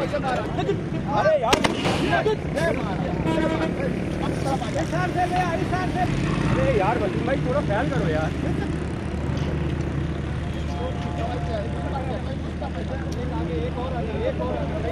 अरे यार अरे यार वसीम भाई थोड़ा ख्याल करो यार। एक और